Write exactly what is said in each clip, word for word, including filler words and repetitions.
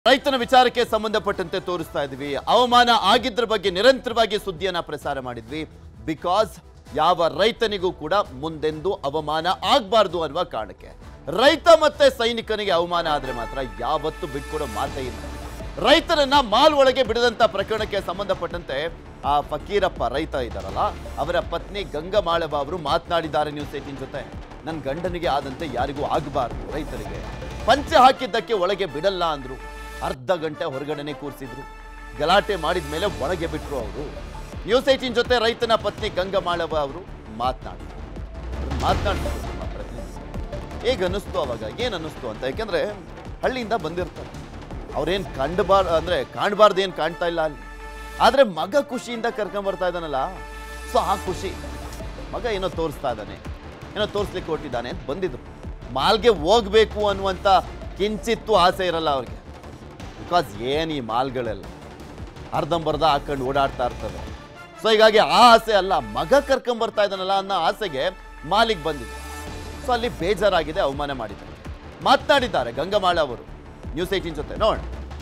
ರೈತನ ವಿಚಾರಕ್ಕೆ ಸಂಬಂಧಪಟ್ಟಂತೆ ತೋರಿಸ್ತಾ ಇದ್ವಿ ಅವಮಾನ ಆಗಿದ್ರ ಬಗ್ಗೆ ನಿರಂತರವಾಗಿ ಸುದ್ದಿಯನ್ನ ಪ್ರಸಾರ ಮಾಡಿದ್ವಿ ಬಿಕಾಸ್ ಯಾವ ರೈತನಿಗೂ ಕೂಡ ಮುಂದೆಂದು ಅವಮಾನ ಆಗಬಾರದು ಅನ್ನುವ ಕಾರಣಕ್ಕೆ ರೈತ ಮತ್ತೆ ಸೈನಿಕನಿಗೆ ಅವಮಾನ ಆದ್ರೆ ಮಾತ್ರ ಯಾವತ್ತೂ ಬಿಟ್ಕೊಡೋ ಮಾತೇ ಇಲ್ಲ ರೈತರನ್ನ ಮಾಲ್ ಒಳಗೆ ಬಿಡದಂತ ಪ್ರಕರಣಕ್ಕೆ ಸಂಬಂಧಪಟ್ಟಂತೆ ಆ ಫಕೀರಪ್ಪ ರೈತ ಇದ್ದಾರಲ್ಲ ಅವರ ಪತ್ನಿ ಗಂಗಮಾಳವ ಅವರು ಮಾತನಾಡಿದ್ದಾರೆ ನ್ಯೂಸ್ ಏಟೀನ್ ಜೊತೆ ನನ್ನ ಗಂಡನಿಗೆ ಆದಂತೆ ಯಾರಿಗೂ ಆಗಬಾರದು ರೈತರಿಗೆ ಪಂಚೆ ಹಾಕಿದ್ದಕ್ಕೆ ಒಳಗೆ ಬಿಡಲ್ಲ ಅಂದ್ರು ಅರ್ಧ ಗಂಟೆ ಹೊರಗಡೆನೆ ಕೂರಿಸಿದ್ರು ಗಲಾಟೆ ಮಾಡಿದ ಮೇಲೆ ಒಳಗೆ ಬಿಟ್ರು ಅವರು ನ್ಯೂಸ್ ಏಟೀನ್ ಜೊತೆ ರೈತನ ಪತ್ನಿ ಗಂಗಮಾಳವ ಅವರು ಮಾತನಾಡಿದ್ರು ಮಾತನಾಡ್ತಾರೆ ಹೇಗೆ ಅನ್ನಿಸ್ತು ಅವಾಗ ಏನು ಅನ್ನಿಸ್ತು ಅಂತ ಯಾಕೆಂದ್ರೆ ಹಳ್ಳಿಯಿಂದ ಬಂದಿರ್ತಾರೆ ಅವ್ರೇನು ಕಂಡಬಾರ್ ಅಂದ್ರೆ ಕಾಣಬಾರ್ದು ಏನು ಕಾಣ್ತಾ ಇಲ್ಲ ಅಲ್ಲಿ ಆದ್ರೆ ಮಗ ಖುಷಿಯಿಂದ ಕರ್ಕೊಂಡ್ ಬರ್ತಾ ಇದ್ದಾನಲ್ಲ ಸೊ ಆ ಖುಷಿ ಮಗ ಏನೋ ತೋರಿಸ್ತಾ ಇದ್ದಾನೆ ಏನೋ ತೋರಿಸ್ಲಿಕ್ಕೆ ಕೊಟ್ಟಿದ್ದಾನೆ ಅಂತ ಬಂದಿದ್ರು ಮಾಲ್ಗೆ ಹೋಗ್ಬೇಕು ಅನ್ನುವಂಥ ಕಿಂಚಿತ್ತು ಆಸೆ ಇರಲ್ಲ ಅವ್ರಿಗೆ ಬಿಕಾಸ್ ಏನು ಈ ಮಾಲ್ಗಳೆಲ್ಲ ಅರ್ಧಂಬರ್ಧ ಹಾಕೊಂಡು ಓಡಾಡ್ತಾ ಇರ್ತವೆ ಸೊ ಹೀಗಾಗಿ ಆ ಆಸೆ ಅಲ್ಲ ಮಗ ಕರ್ಕೊಂಬರ್ತಾ ಇದ್ದಾನಲ್ಲ ಅನ್ನೋ ಆಸೆಗೆ ಮಾಲಿಗೆ ಬಂದಿದೆ ಸೊ ಅಲ್ಲಿ ಬೇಜಾರಾಗಿದೆ ಅವಮಾನ ಮಾಡಿದ್ದಾರೆ ಮಾತನಾಡಿದ್ದಾರೆ ಗಂಗಮಾಳ ಅವರು ನ್ಯೂಸ್ ಏಟೀನ್ ಜೊತೆ ನೋಡ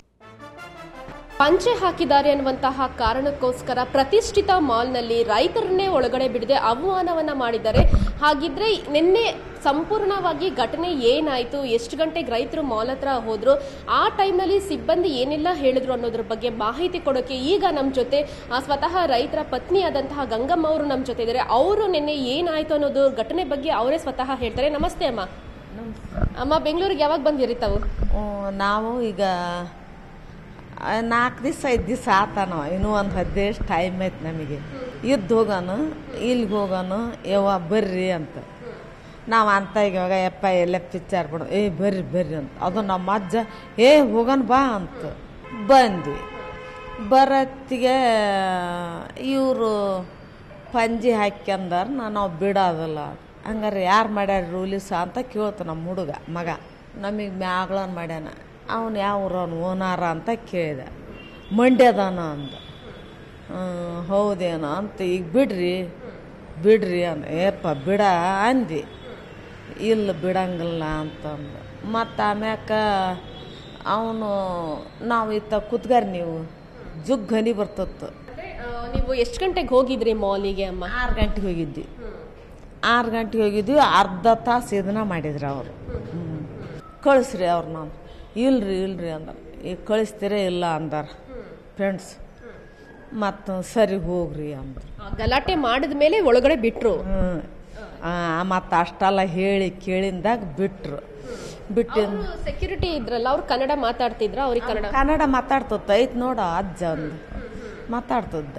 ಪಂಚೆ ಹಾಕಿದ್ದಾರೆ ಅನ್ನುವಂತಹ ಕಾರಣಕ್ಕೋಸ್ಕರ ಪ್ರತಿಷ್ಠಿತ ಮಾಲ್ನಲ್ಲಿ ರೈತರನ್ನೇ ಒಳಗಡೆ ಬಿಡದೆ ಅವಮಾನವನ್ನ ಮಾಡಿದ್ದಾರೆ ಹಾಗಿದ್ರೆ ನಿನ್ನೆ ಸಂಪೂರ್ಣವಾಗಿ ಘಟನೆ ಏನಾಯ್ತು ಎಷ್ಟು ಗಂಟೆಗೆ ರೈತರು ಮಾಲ್ ಹತ್ರ ಹೋದ್ರು ಆ ಟೈಮ್ನಲ್ಲಿ ಸಿಬ್ಬಂದಿ ಏನೆಲ್ಲ ಹೇಳಿದ್ರು ಅನ್ನೋದ್ರ ಬಗ್ಗೆ ಮಾಹಿತಿ ಕೊಡೋಕೆ ಈಗ ನಮ್ಮ ಜೊತೆ ಸ್ವತಃ ರೈತರ ಪತ್ನಿಯಾದಂತಹ ಗಂಗಮ್ಮ ಅವರು ನಮ್ಮ ಜೊತೆ ಇದ್ದಾರೆ ಅವರು ನಿನ್ನೆ ಏನಾಯ್ತು ಅನ್ನೋದು ಘಟನೆ ಬಗ್ಗೆ ಅವರೇ ಸ್ವತಃ ಹೇಳ್ತಾರೆ ನಮಸ್ತೆ ಅಮ್ಮ ಅಮ್ಮ ಬೆಂಗಳೂರಿಗೆ ಯಾವಾಗ ಬಂದಿರಿ ತಾವು ನಾವು ಈಗ ನಾಲ್ಕು ದಿವಸ ಐದು ದಿವಸ ಆತಾನ ಇನ್ನೂ ಒಂದು ಹದಿನೈದು ಟೈಮ್ ಐತೆ ನಮಗೆ ಇದ್ದು ಹೋಗೋನು ಇಲ್ಲಿಗೆ ಹೋಗೋನು ಯವ್ವ ಬರ್ರಿ ಅಂತ ನಾವು ಅಂತ ಈಗ ಇವಾಗ ಯಪ್ಪ ಎಲ್ಲ ಪಿಕ್ಚರ್ ಬಿಡು ಏ ಬರ್ರಿ ಬರ್ರಿ ಅಂತ ಅದು ನಮ್ಮ ಅಜ್ಜ ಏ ಹೋಗೋಣ ಬಾ ಅಂತ ಬಂದ್ವಿ ಬರತ್ತಿಗೆ ಇವರು ಪಂಜಿ ಹಾಕ್ಯಂದಾರ ನಾವು ಬಿಡೋದಿಲ್ಲ ಹಂಗಾರೆ ಯಾರು ಮಾಡ್ಯಾರ ರೂಲಿಸ ಅಂತ ಕೇಳ್ತು ನಮ್ಮ ಹುಡುಗ ಮಗ ನಮಗೆ ಮ್ಯಾಗ್ಳನ್ ಮಾಡ್ಯಾನ ಅವನು ಯಾವ್ರವನು ಓನಾರ ಅಂತ ಕೇಳಿದೆ ಮಂಡ್ಯದಾನ ಅಂದ ಹೌದೇನೋ ಅಂತ ಈಗ ಬಿಡ್ರಿ ಬಿಡ್ರಿ ಅಂದ ಏಪ್ಪ ಬಿಡ ಅಂದು ಇಲ್ಲ ಬಿಡಂಗಿಲ್ಲ ಅಂತಂದು ಮತ್ತು ಆಮ್ಯಾಕ ಅವನು ನಾವು ಇತ್ತ ಕೂತ್ಗಾರ ನೀವು ಜುಗ್ ಹನಿ ಬರ್ತತ್ತು ನೀವು ಎಷ್ಟು ಗಂಟೆಗೆ ಹೋಗಿದ್ರಿ ಮಾಲಿಗೆ ಅಮ್ಮ ಆರು ಗಂಟೆಗೆ ಹೋಗಿದ್ವಿ ಆರು ಗಂಟೆಗೆ ಹೋಗಿದ್ವಿ ಅರ್ಧ ತಾಸು ಇದನ್ನ ಮಾಡಿದ್ರಿ ಅವರು ಹ್ಞೂ ಕಳಿಸ್ರಿ ಅವ್ರು ನಾನು ಇಲ್ರಿ ಇಲ್ರಿ ಅಂದಾರ ಈಗ ಕಳಿಸ್ತೀರೇ ಇಲ್ಲ ಅಂದಾರ ಫ್ರೆಂಡ್ಸ್ ಮತ್ತು ಸರಿ ಹೋಗ್ರಿ ಅಂದ್ರು ಗಲಾಟೆ ಮಾಡಿದ ಮೇಲೆ ಒಳಗಡೆ ಬಿಟ್ರು ಹ್ಞೂ ಮತ್ತು ಅಷ್ಟೆಲ್ಲ ಹೇಳಿ ಕೇಳಿಂದಾಗ ಬಿಟ್ರು ಬಿಟ್ಟಿಂದ ಸೆಕ್ಯೂರಿಟಿ ಇದ್ರಲ್ಲ ಅವ್ರು ಕನ್ನಡ ಮಾತಾಡ್ತಿದ್ರ ಅವ್ರಿಗೆ ಕನ್ನಡ ಕನ್ನಡ ಮಾತಾಡ್ತದ ಐತ್ ನೋಡ ಅಜ್ಜ ಒಂದು ಮಾತಾಡ್ತದ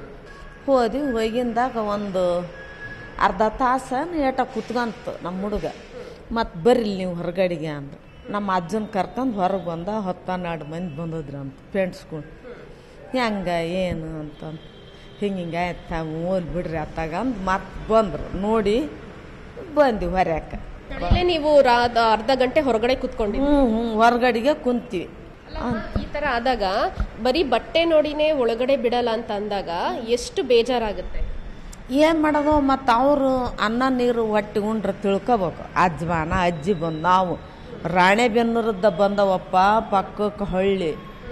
ಹೋದ್ವಿ ಹೋಗಿಂದಾಗ ಒಂದು ಅರ್ಧ ತಾಸ ಏಟ ಕುತ್ಕಂತು ನಮ್ಮ ಹುಡುಗ ಮತ್ತು ಬರ್ರಿ ನೀವು ಹೊರಗಡೆಗೆ ಅಂದ್ರು ನಮ್ಮ ಅಜ್ಜನ ಕರ್ಕೊಂಡು ಹೊರಗೆ ಬಂದ ಹತ್ತು ಹನ್ನೆರಡು ಮಂದಿ ಬಂದದ್ರಿ ಅಂತ ಫ್ರೆಂಡ್ಸ್ಗಳು ಹೆಂಗ ಏನು ಅಂತಂದು ಹಿಂಗೆ ಹಿಂಗೆ ಆಯ್ತು ಓಲ್ ಬಿಡ್ರಿ ಅತ್ತಾಗ ಅಂದು ಮತ್ತೆ ಬಂದರು ನೋಡಿ ಬಂದ್ವಿ ಹೊರ್ಯಾಕ ನೀವು ಅರ್ಧ ಗಂಟೆ ಹೊರಗಡೆ ಕುತ್ಕೊಂಡ್ವಿ ಹ್ಞೂ ಹ್ಞೂ ಹೊರಗಡೆಗೆ ಕುಂತೀವಿ ಈ ತರ ಆದಾಗ ಬರೀ ಬಟ್ಟೆ ನೋಡಿನೇ ಒಳಗಡೆ ಬಿಡಲ್ಲ ಅಂತ ಅಂದಾಗ ಎಷ್ಟು ಬೇಜಾರಾಗುತ್ತೆ ಏನು ಮಾಡೋದು ಮತ್ತು ಅವರು ಅನ್ನ ನೀರು ಹೊಟ್ಟೆ ಉಂಡ್ರೆ ತಿಳ್ಕೊಬೇಕು ಅಜ್ಮಾನ ಅಜ್ಜಿ ಬಂದು ನಾವು ರಾಣೆಬೆನ್ನೂರದ್ದ ಬಂದವಪ್ಪ ಪಕ್ಕಕ್ಕೆ ಹಳ್ಳಿ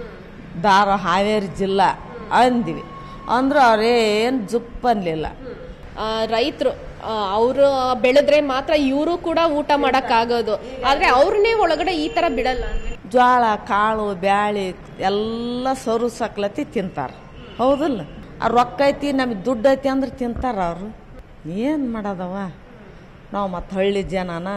ಧಾರ ಹಾವೇರಿ ಜಿಲ್ಲಾ ಅಂದ್ವಿ ಅಂದ್ರೆ ಅವ್ರೇನು ಜುಪ್ ಅನ್ಲಿಲ್ಲ ರೈತರು ಅವರು ಬೆಳೆದ್ರೆ ಮಾತ್ರ ಇವರು ಕೂಡ ಊಟ ಮಾಡಕ್ಕಾಗೋದು ಆದ್ರೆ ಅವ್ರನ್ನೇ ಒಳಗಡೆ ಈ ತರ ಬಿಡಲ್ಲ ಜೋಳ ಕಾಳು ಬ್ಯಾಳಿ ಎಲ್ಲ ಸರು ಸಕ್ಲತಿ ತಿಂತಾರ ಹೌದಿಲ್ಲ ಆ ರೊಕ್ಕ ಐತಿ ನಮಗೆ ದುಡ್ಡು ಐತಿ ಅಂದ್ರೆ ತಿಂತಾರ ಅವರು ಏನು ಮಾಡೋದವ ನಾವು ಮತ್ತು ಹಳ್ಳಿ ಜನನ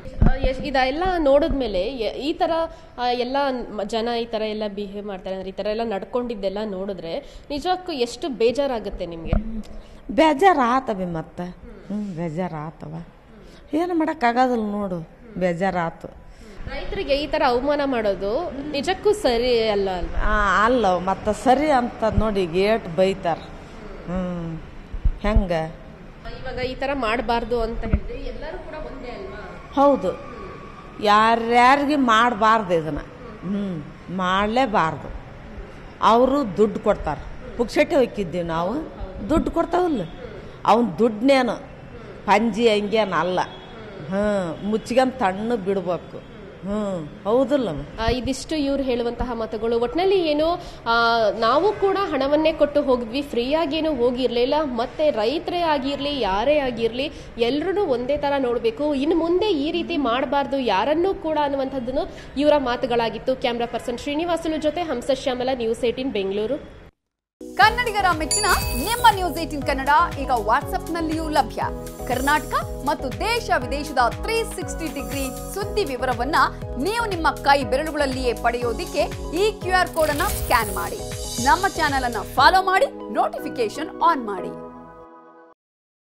ಇದೆಲ್ಲ ನೋಡಿದ್ಮೇಲೆ ಈ ತರ ಎಲ್ಲ ಜನ ಈ ತರ ಎಲ್ಲ ಬಿಹೇವ್ ಮಾಡ್ತಾರೆ ಅಂದ್ರೆ ಈ ತರ ಎಲ್ಲ ನಡ್ಕೊಂಡಿದ್ದೆಲ್ಲ ನೋಡಿದ್ರೆ ನಿಜಕ್ಕೂ ಎಷ್ಟು ಬೇಜಾರಾಗುತ್ತೆ ನಿಮ್ಗೆ ಬೇಜಾರು ಆತವಿ ಮತ್ತೆ ಹ್ಞೂ ಬೇಜಾರು ಆತವ ಏನು ಮಾಡೋಕ್ಕಾಗೋದಿಲ್ಲ ನೋಡು ಬೇಜಾರಾತು ರೈತರಿಗೆ ಈ ತರ ಅವಮಾನ ಮಾಡೋದು ನಿಜಕ್ಕೂ ಸರಿ ಅಲ್ಲ ಅಲ್ವಾ ಅಲ್ಲ ಮತ್ತು ಸರಿ ಅಂತ ನೋಡಿ ಗೇಟ್ ಬೈತಾರ ಹ್ಞೂ ಹೆಂಗೆ ಇವಾಗ ಈ ತರ ಮಾಡಬಾರ್ದು ಅಂತ ಹೇಳಿದ್ರೆ ಎಲ್ಲರೂ ಕೂಡ ಒಂದೇ ಅಲ್ವಾ ಹೌದು ಯಾರ್ಯಾರಿಗೆ ಮಾಡಬಾರ್ದು ಇದನ್ನು ಹ್ಞೂ ಮಾಡಲೇಬಾರ್ದು ಅವರು ದುಡ್ಡು ಕೊಡ್ತಾರೆ ಪುಕ್ಸಟ್ಟೆ ಹೋಗಿದ್ದೀವಿ ನಾವು ದುಡ್ಡು ಕೊಡ್ತಾವಲ್ಲ ಅವನ ದುಡ್ಡನೇನು ಪಂಜಿ ಹಂಗೇನು ಅಲ್ಲ ಹಾಂ ಮುಚ್ಚಿಗಂತ ತಣ್ಣಗೆ ಬಿಡ್ಬೇಕು ಹ್ಮ್ ಹೌದಲ್ಲ. ಆ, ಇದಿಷ್ಟು ಇವ್ರು ಹೇಳುವಂತಹ ಮಾತುಗಳು. ಒಟ್ನಲ್ಲಿ ಏನು ಆ, ನಾವು ಕೂಡ ಹಣವನ್ನೇ ಕೊಟ್ಟು ಹೋಗಿದ್ವಿ, ಫ್ರೀಯಾಗಿ ಏನು ಹೋಗಿರ್ಲಿಲ್ಲ. ಮತ್ತೆ ರೈತರೇ ಆಗಿರ್ಲಿ ಯಾರೇ ಆಗಿರ್ಲಿ ಎಲ್ರೂ ಒಂದೇ ತರ ನೋಡ್ಬೇಕು, ಇನ್ನು ಮುಂದೆ ಈ ರೀತಿ ಮಾಡಬಾರ್ದು ಯಾರನ್ನೂ ಕೂಡ ಅನ್ನುವಂಥದ್ದನ್ನು ಇವರ ಮಾತುಗಳಾಗಿತ್ತು. ಕ್ಯಾಮ್ರಾ ಪರ್ಸನ್ ಶ್ರೀನಿವಾಸುಲು ಜೊತೆ ಹಂಸ ಶ್ಯಾಮಲ, ನ್ಯೂಸ್ ಏಟೀನ್ ಬೆಂಗಳೂರು. ಕನ್ನಡಿಗರ ಮೆಚ್ಚಿನ ನಿಮ್ಮ ನ್ಯೂಸ್ ಏಟೀನ್ ಕನ್ನಡ ಈಗ ವಾಟ್ಸ್ಆಪ್ನಲ್ಲಿಯೂ ಲಭ್ಯ. ಕರ್ನಾಟಕ ಮತ್ತು ದೇಶ ವಿದೇಶದ ತ್ರೀ ಸಿಕ್ಸ್ಟಿ ಡಿಗ್ರಿ ಸುದ್ದಿ ವಿವರವನ್ನ ನೀವು ನಿಮ್ಮ ಕೈ ಬೆರಳುಗಳಲ್ಲಿಯೇ ಪಡೆಯೋದಿಕ್ಕೆ ಈ ಕ್ಯೂ ಆರ್ ಕೋಡ್ ಅನ್ನ ಸ್ಕ್ಯಾನ್ ಮಾಡಿ. ನಮ್ಮ ಚಾನೆಲ್ ಅನ್ನ ಫಾಲೋ ಮಾಡಿ, ನೋಟಿಫಿಕೇಶನ್ ಆನ್ ಮಾಡಿ.